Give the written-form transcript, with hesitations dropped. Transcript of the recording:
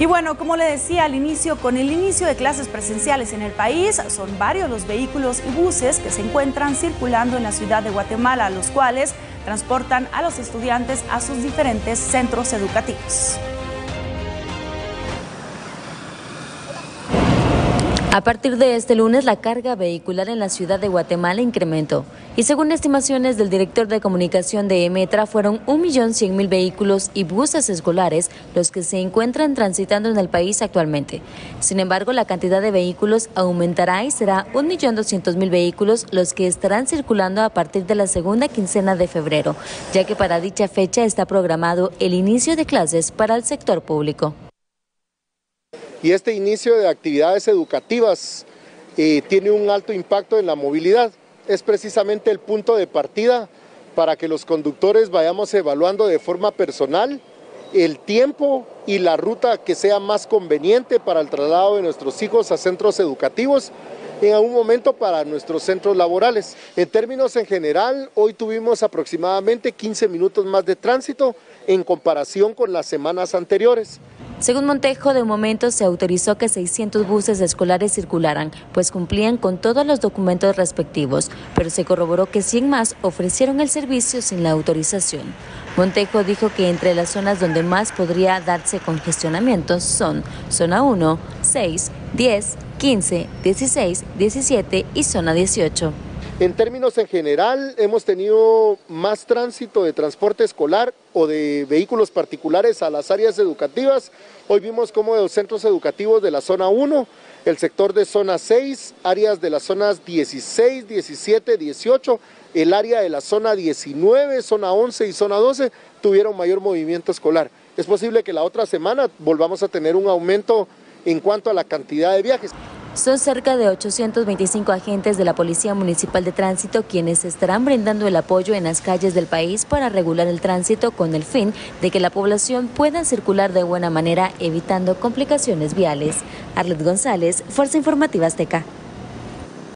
Y bueno, como le decía al inicio, con el inicio de clases presenciales en el país, son varios los vehículos y buses que se encuentran circulando en la ciudad de Guatemala, los cuales transportan a los estudiantes a sus diferentes centros educativos. A partir de este lunes, la carga vehicular en la ciudad de Guatemala incrementó y según estimaciones del director de comunicación de EMETRA, fueron 1.100.000 vehículos y buses escolares los que se encuentran transitando en el país actualmente. Sin embargo, la cantidad de vehículos aumentará y será 1.200.000 vehículos los que estarán circulando a partir de la segunda quincena de febrero, ya que para dicha fecha está programado el inicio de clases para el sector público. Y este inicio de actividades educativas tiene un alto impacto en la movilidad. Es precisamente el punto de partida para que los conductores vayamos evaluando de forma personal el tiempo y la ruta que sea más conveniente para el traslado de nuestros hijos a centros educativos, en algún momento para nuestros centros laborales. En términos en general, hoy tuvimos aproximadamente 15 minutos más de tránsito en comparación con las semanas anteriores. Según Montejo, de momento se autorizó que 600 buses escolares circularan, pues cumplían con todos los documentos respectivos, pero se corroboró que 100 más ofrecieron el servicio sin la autorización. Montejo dijo que entre las zonas donde más podría darse congestionamientos son Zona 1, 6, 10, 15, 16, 17 y Zona 18. En términos en general, hemos tenido más tránsito de transporte escolar o de vehículos particulares a las áreas educativas. Hoy vimos cómo de los centros educativos de la zona 1, el sector de zona 6, áreas de las zonas 16, 17, 18, el área de la zona 19, zona 11 y zona 12 tuvieron mayor movimiento escolar. Es posible que la otra semana volvamos a tener un aumento en cuanto a la cantidad de viajes. Son cerca de 825 agentes de la Policía Municipal de Tránsito quienes estarán brindando el apoyo en las calles del país para regular el tránsito con el fin de que la población pueda circular de buena manera evitando complicaciones viales. Arlet González, Fuerza Informativa Azteca.